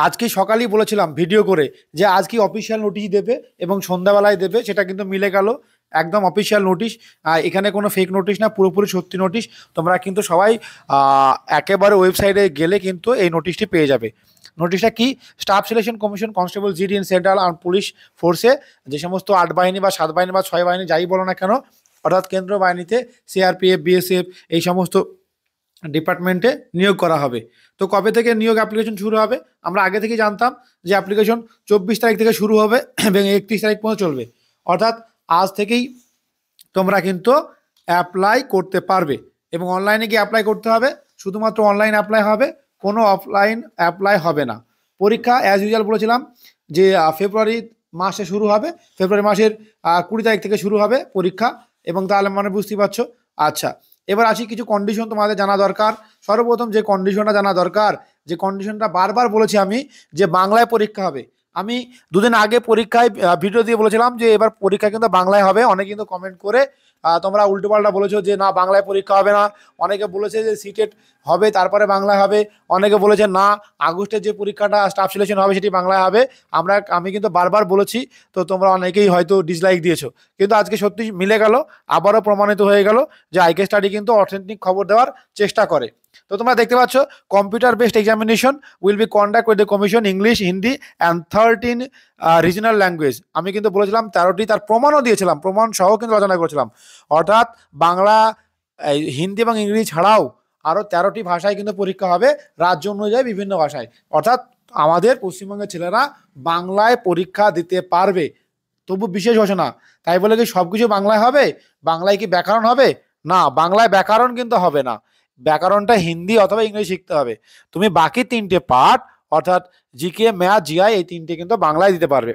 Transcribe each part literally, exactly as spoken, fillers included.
আজকে সকালেই বলেছিলাম ভিডিও করে যে আজকে অফিসিয়াল নোটিশ দেবে এবং সন্ধ্যাবেলায় দেবে, সেটা কিন্তু মিলে গেল। একদম অফিসিয়াল নোটিশ, এখানে কোনো ফেক নোটিশ না, পুরোপুরি সত্যি নোটিশ। তোমরা কিন্তু সবাই আহ, একেবারে ওয়েবসাইটে গেলে কিন্তু এই নোটিশটি পেয়ে যাবে। নোটিশটা কি? Staff selection commission constable GD in central arm police ফোর্সে, যে সমস্ত আট বাহিনী বা সাত বাহিনী বা ছয় বাহিনী যাই বলো না কেন, অর্থাৎ কেন্দ্র বাহিনীতে সিআরপিএফ বিএসএফ এই সমস্ত ডিপার্টমেন্টে নিয়োগ করা হবে। তো কবে থেকে নিয়োগ অ্যাপ্লিকেশন শুরু হবে? আমরা আগে থেকে জানতাম যে অ্যাপ্লিকেশন চব্বিশ তারিখ থেকে শুরু হবে এবং একত্রিশ তারিখ পর্যন্ত চলবে। অর্থাৎ আজ থেকেই তোমরা কিন্তু অ্যাপ্লাই করতে পারবে এবং অনলাইনে গিয়ে অ্যাপ্লাই করতে হবে। শুধুমাত্র অনলাইন অ্যাপ্লাই হবে, কোনো অফলাইন অ্যাপ্লাই হবে না। পরীক্ষা অ্যাজ ইউজুয়াল বলেছিলাম যে ফেব্রুয়ারি মাসে শুরু হবে, ফেব্রুয়ারি মাসের কুড়ি তারিখ থেকে শুরু হবে পরীক্ষা। এবং তাহলে মানে বুঝতেই পারছো। আচ্ছা, এবার আসি কিছু কন্ডিশন তোমাদের জানা দরকার। সর্বপ্রথম যে কন্ডিশনটা জানা দরকার, যে কন্ডিশনটা বারবার বলেছি আমি, যে বাংলায় পরীক্ষা হবে। আমি দুদিন আগে পরীক্ষায় ভিডিও দিয়ে বলেছিলাম যে এবার পরীক্ষা কিন্তু বাংলায় হবে। অনেকে কিন্তু কমেন্ট করে তোমরা উল্টোপাল্টা বলেছো যে না বাংলায় পরীক্ষা হবে না। অনেকে বলেছে যে সিটেট হবে তারপরে বাংলায় হবে, অনেকে বলেছে না আগস্টের যে পরীক্ষাটা স্টাফ সিলেকশন হবে সেটি বাংলায় হবে। আমরা আমি কিন্তু বারবার বলেছি, তো তোমরা অনেকেই হয়তো ডিসলাইক দিয়েছো, কিন্তু আজকে সত্যি মিলে গেল, আবারও প্রমাণিত হয়ে গেল যে আইকে স্টাডি কিন্তু অথেন্টিক খবর দেওয়ার চেষ্টা করে। তো তোমরা দেখতে পাচ্ছ computer based examination will be conduct with the commission English Hindi and thirteen regional language. আমি কিন্তু বলেছিলাম তেরোটি, তার প্রমাণও দিয়েছিলাম, প্রমাণ সহ কিন্তু আলোচনা করেছিলাম। অর্থাৎ বাংলা, হিন্দি এবং ইংরেজি ছাড়াও আরও তেরোটি ভাষায় কিন্তু পরীক্ষা হবে, রাজ্য অনুযায়ী বিভিন্ন ভাষায়। অর্থাৎ আমাদের পশ্চিমবঙ্গের ছেলেরা বাংলায় পরীক্ষা দিতে পারবে। তবু বিশেষ ঘোষণা, তাই বলে কি সব কিছু বাংলায় হবে? বাংলায় কি ব্যাকরণ হবে? না, বাংলায় ব্যাকরণ কিন্তু হবে না। ব্যাকরণটা হিন্দি অথবা ইংরেজি শিখতে হবে। তুমি বাকি তিনটে পার্ট অর্থাৎ জিকে, ম্যাথ, জিআই এই তিনটে কিন্তু বাংলায় দিতে পারবে।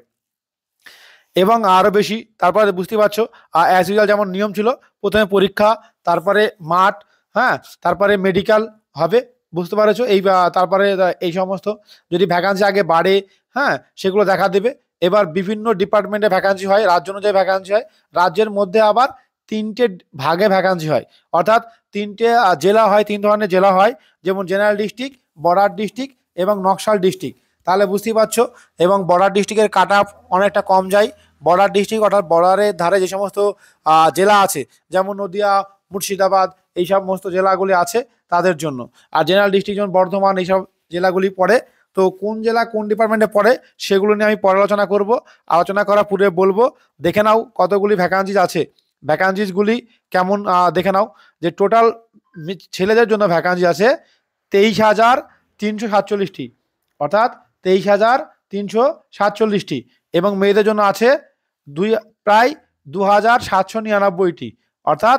এবং আরও বেশি তারপরে বুঝতে পারছো অ্যাজ ইউজুয়াল যেমন নিয়ম ছিল, প্রথমে পরীক্ষা, তারপরে মাঠ, হ্যাঁ, তারপরে মেডিকেল হবে, বুঝতে পারছো। এই তারপরে এই সমস্ত যদি ভ্যাকান্সি আগে বাড়ে, হ্যাঁ, সেগুলো দেখা দেবে। এবার বিভিন্ন ডিপার্টমেন্টে ভ্যাকান্সি হয়, রাজ্য অনুযায়ী ভ্যাকান্সি হয়, রাজ্যের মধ্যে আবার তিনটে ভাগে ভ্যাকান্সি হয়। অর্থাৎ তিনটে জেলা হয়, তিন ধরনের জেলা হয়, যেমন জেনারেল ডিস্ট্রিক্ট, বর্ডার ডিস্ট্রিক্ট এবং নকশাল ডিস্ট্রিক্ট। তাহলে বুঝতেই পারছো। এবং বর্ডার ডিস্ট্রিক্টের কাট অফ অনেকটা কম যায়। বর্ডার ডিস্ট্রিক্ট অর্থাৎ বর্ডারের ধারে যে সমস্ত জেলা আছে, যেমন নদিয়া, মুর্শিদাবাদ, এই সমস্ত জেলাগুলি আছে তাদের জন্য। আর জেনারেল ডিস্ট্রিক্ট যেমন বর্ধমান, এইসব জেলাগুলি পড়ে। তো কোন জেলা কোন ডিপার্টমেন্টে পড়ে সেগুলো নিয়ে আমি পরে আলোচনা করব। আলোচনা করার পূর্বে বলবো, দেখে নাও কতগুলি ভ্যাকান্সিজ আছে, ভ্যাকান্সিসগুলি কেমন দেখে নাও। যে টোটাল ছেলেদের জন্য ভ্যাকান্সি আছে তেইশ হাজার তিনশো সাতচল্লিশটি, অর্থাৎ তেইশ হাজার তিনশো সাতচল্লিশটি। এবং মেয়েদের জন্য আছে দুই প্রায় দু হাজার সাতশো নিরানব্বইটি, অর্থাৎ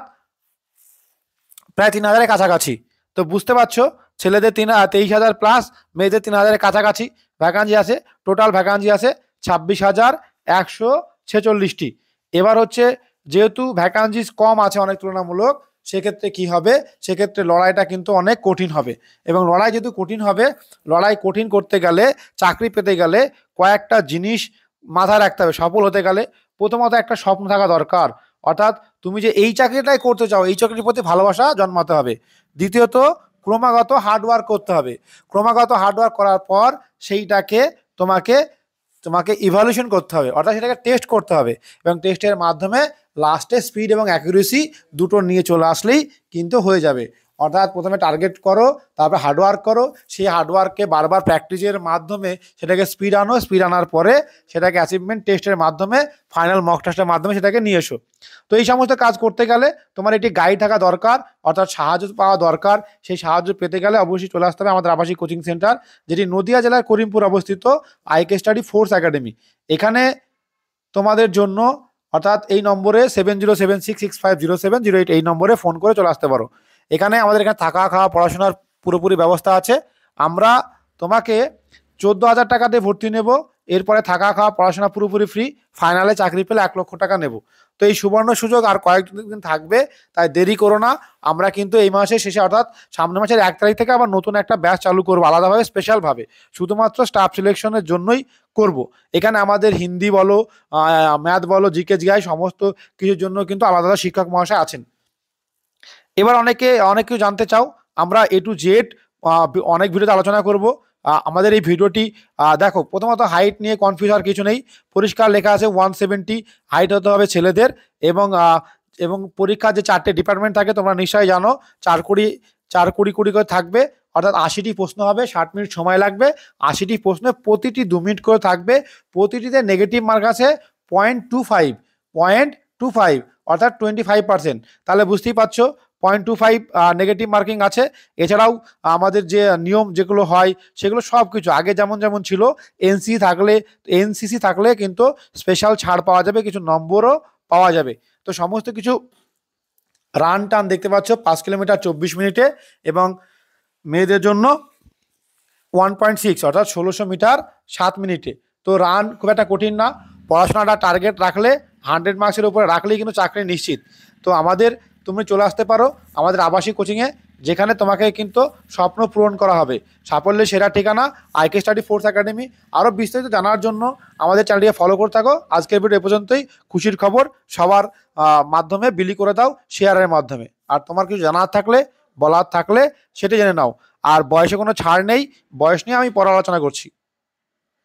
প্রায় তিন হাজারের কাছাকাছি। তো বুঝতে পারছো, ছেলেদের তিন তেইশ হাজার প্লাস, মেয়েদের তিন হাজারের কাছাকাছি ভ্যাকান্সি আছে। টোটাল ভ্যাকান্সি আছে ছাব্বিশ হাজার একশো ছেচল্লিশটি। এবার হচ্ছে যেহেতু ভ্যাকান্সিস কম আছে অনেক তুলনামূলক, সেক্ষেত্রে কি হবে, সেক্ষেত্রে লড়াইটা কিন্তু অনেক কঠিন হবে। এবং লড়াই যেহেতু কঠিন হবে, লড়াই কঠিন করতে গেলে, চাকরি পেতে গেলে কয়েকটা জিনিস মাথায় রাখতে হবে। সফল হতে গেলে প্রথমত একটা স্বপ্ন থাকা দরকার, অর্থাৎ তুমি যে এই চাকরিটাই করতে চাও এই চাকরির প্রতি ভালোবাসা জন্মাতে হবে। দ্বিতীয়ত ক্রমাগত হার্ডওয়ার্ক করতে হবে। ক্রমাগত হার্ডওয়ার্ক করার পর সেইটাকে তোমাকে তোমাকে ইভ্যালুয়েশন করতে হবে, অর্থাৎ সেটাকে টেস্ট করতে হবে। এবং টেস্টের মাধ্যমে লাস্টে স্পিড এবং অ্যাকুরেসি দুটো নিয়ে চলে আসলেই কিন্তু হয়ে যাবে। অর্থাৎ প্রথমে টার্গেট করো, তারপরে হার্ডওয়ার্ক করো, সেই হার্ডওয়ার্ককে বারবার প্র্যাকটিসের মাধ্যমে সেটাকে স্পিড আনো, স্পিড আনার পরে সেটাকে অ্যাচিভমেন্ট টেস্টের মাধ্যমে, ফাইনাল মক টেস্টের মাধ্যমে সেটাকে নিয়ে এসো। তো এই সমস্ত কাজ করতে গেলে তোমার একটি গাইড থাকা দরকার, অর্থাৎ সাহায্য পাওয়া দরকার। সেই সাহায্য পেতে গেলে অবশ্যই চলে আসতে হবে আমাদের আবাসিক কোচিং সেন্টার, যেটি নদিয়া জেলার করিমপুর অবস্থিত, আইকে স্টাডি ফোর্স একাডেমি। এখানে তোমাদের জন্য অর্থাৎ এই নম্বরে seven zero seven six six five zero seven zero eight এই নম্বরে ফোন করে চলে আসতে পারো। এখানে আমাদের এখানে থাকা খাওয়া পড়াশোনার পুরোপুরি ব্যবস্থা আছে। আমরা তোমাকে চোদ্দো হাজার টাকা দিয়ে ভর্তি নেব, এরপরে থাকা খাওয়া পড়াশোনা পুরোপুরি ফ্রি, ফাইনালে চাকরি পেলে এক লক্ষ টাকা নেব। তো এই সুবর্ণ সুযোগ আর কয়েকদিন থাকবে, তাই দেরি করো না। আমরা কিন্তু এই মাসের শেষে অর্থাৎ সামনের মাসের এক তারিখ থেকে আবার নতুন একটা ব্যাচ চালু করবো, আলাদাভাবে স্পেশালভাবে শুধুমাত্র স্টাফ সিলেকশনের জন্যই করব। এখানে আমাদের হিন্দি বলো, ম্যাথ বলো, জিকে জিআই সমস্ত কিছুর জন্য কিন্তু আলাদা আলাদা শিক্ষক মহাশয় আছেন। এবার অনেকে অনেক কিছু জানতে চাও, আমরা এ টু জেড অনেক ভিডিওতে আলোচনা করব। আহ, আমাদের এই ভিডিওটি আহ, দেখো, প্রথমত হাইট নিয়ে কনফিউজ হওয়ার কিছু নেই। পরিষ্কার লেখা আছে ওয়ান সেভেন্টি হাইট হতে হবে ছেলেদের। এবং আহ, এবং পরীক্ষার যে চারটে ডিপার্টমেন্ট থাকে তোমরা নিশ্চয়ই জানো, চার কুড়ি চার কুড়ি কুড়ি করে থাকবে, অর্থাৎ আশিটি প্রশ্ন হবে, ষাট মিনিট সময় লাগবে। আশিটি প্রশ্নে প্রতিটি দু মিনিট করে থাকবে। প্রতিটিতে নেগেটিভ মার্ক আছে point two five point two five অর্থাৎ টোয়েন্টি ফাইভ পার্সেন্ট। তাহলে বুঝতেই পারছো point two five negative marking আছে। এছাড়াও আমাদের যে নিয়ম যেগুলো হয় সেগুলো সব কিছু আগে যেমন যেমন ছিল। এনসি থাকলে এনসিসি থাকলে কিন্তু স্পেশাল ছাড় পাওয়া যাবে, কিছু নম্বরও পাওয়া যাবে। তো সমস্ত কিছু রান টান দেখতে পাচ্ছ পাঁচ কিলোমিটার চব্বিশ মিনিটে, এবং মেয়েদের জন্য ওয়ান পয়েন্ট সিক্স অর্থাৎ ষোলোশো মিটার সাত মিনিটে। তো রান খুব একটা কঠিন না, পড়াশোনাটা টার্গেট রাখলে হান্ড্রেড মার্কসের উপরে রাখলেই কিন্তু চাকরি নিশ্চিত। তো আমাদের তুমি চলে আসতে পারো আমাদের আবাসিক কোচিংয়ে, যেখানে তোমাকে কিন্তু স্বপ্ন পূরণ করা হবে। সাফল্যের সেরা ঠিকানা আইকে স্টাডি ফোর্স একাডেমি। আরও বিস্তারিত জানার জন্য আমাদের চ্যানেলটিকে ফলো করে থাকো। আজকের ভিডিও এ পর্যন্তই। খুশির খবর সবার মাধ্যমে বিলি করে দাও শেয়ারের মাধ্যমে। আর তোমার কিছু জানার থাকলে বলার থাকলে সেটা জেনে নাও। আর বয়সে কোনো ছাড় নেই, বয়স নিয়ে আমি পরে আলোচনা করছি।